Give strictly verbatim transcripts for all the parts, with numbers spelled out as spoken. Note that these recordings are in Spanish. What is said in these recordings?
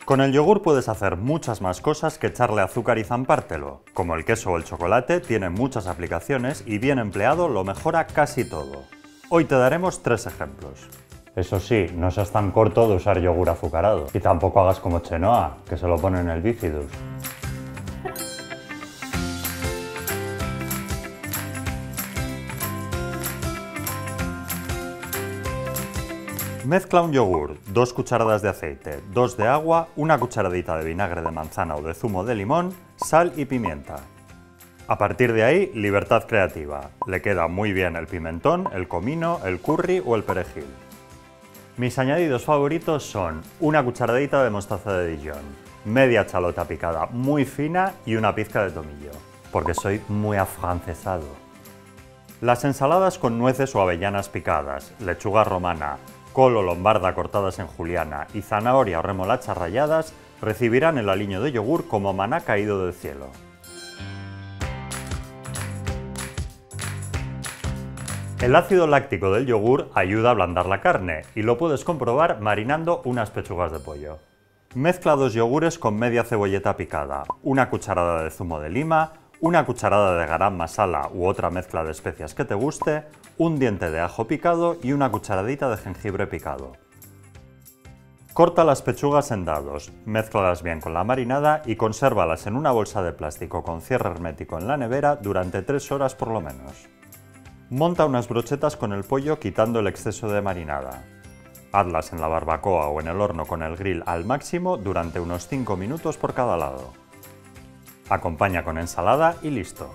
Con el yogur puedes hacer muchas más cosas que echarle azúcar y zampártelo. Como el queso o el chocolate, tiene muchas aplicaciones y bien empleado lo mejora casi todo. Hoy te daremos tres ejemplos. Eso sí, no seas tan corto de usar yogur azucarado. Y tampoco hagas como Chenoa, que se lo pone en el Bifidus. Mezcla un yogur, dos cucharadas de aceite, dos de agua, una cucharadita de vinagre de manzana o de zumo de limón, sal y pimienta. A partir de ahí, libertad creativa. Le queda muy bien el pimentón, el comino, el curry o el perejil. Mis añadidos favoritos son una cucharadita de mostaza de Dijon, media chalota picada muy fina y una pizca de tomillo, porque soy muy afrancesado. Las ensaladas con nueces o avellanas picadas, lechuga romana, col o lombarda cortadas en juliana y zanahoria o remolacha ralladas recibirán el aliño de yogur como maná caído del cielo. El ácido láctico del yogur ayuda a ablandar la carne y lo puedes comprobar marinando unas pechugas de pollo. Mezcla dos yogures con media cebolleta picada, una cucharada de zumo de lima, una cucharada de garam masala u otra mezcla de especias que te guste, un diente de ajo picado y una cucharadita de jengibre picado. Corta las pechugas en dados, mézclalas bien con la marinada y consérvalas en una bolsa de plástico con cierre hermético en la nevera durante tres horas por lo menos. Monta unas brochetas con el pollo quitando el exceso de marinada. Hazlas en la barbacoa o en el horno con el grill al máximo durante unos cinco minutos por cada lado. Acompaña con ensalada y listo.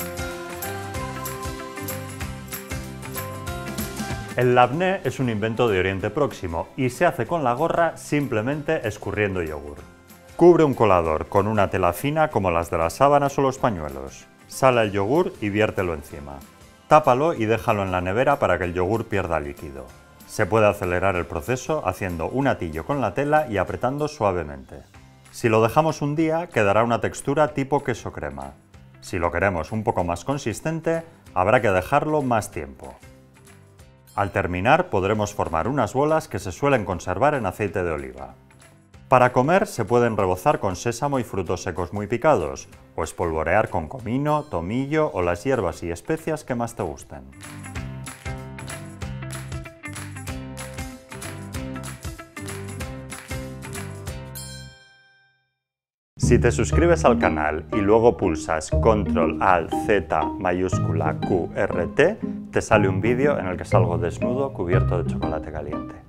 El labné es un invento de Oriente Próximo y se hace con la gorra simplemente escurriendo yogur. Cubre un colador con una tela fina como las de las sábanas o los pañuelos. Sala el yogur y viértelo encima. Tápalo y déjalo en la nevera para que el yogur pierda líquido. Se puede acelerar el proceso haciendo un atillo con la tela y apretando suavemente. Si lo dejamos un día, quedará una textura tipo queso crema. Si lo queremos un poco más consistente, habrá que dejarlo más tiempo. Al terminar, podremos formar unas bolas que se suelen conservar en aceite de oliva. Para comer, se pueden rebozar con sésamo y frutos secos muy picados, o espolvorear con comino, tomillo o las hierbas y especias que más te gusten. Si te suscribes al canal y luego pulsas control alt zeta mayúscula Q R T, te sale un vídeo en el que salgo desnudo cubierto de chocolate caliente.